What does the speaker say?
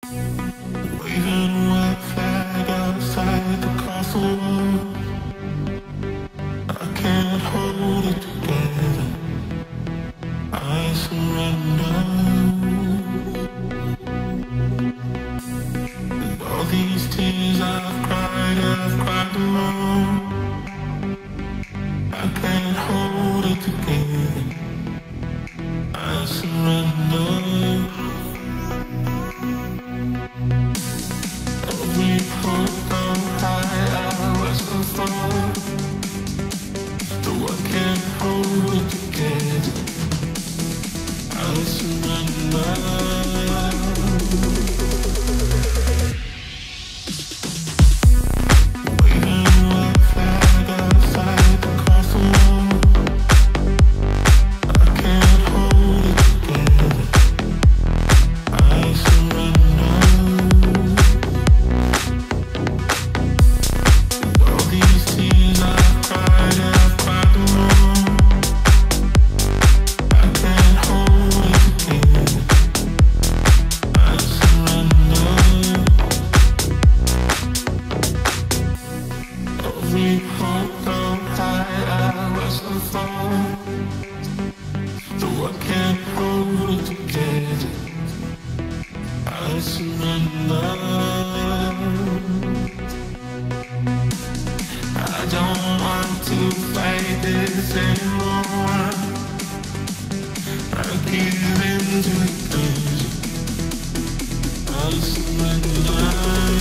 Waving a white flag outside the castle. I can't hold it together. I surrender. And all these tears I've cried them all. I can't hold it together. I surrender. Every hope on high I was before. Though I can't hold it together, I surrender. Though I can't hold it together, I surrender. I don't want to fight this anymore. I give in to the pleasure. I surrender.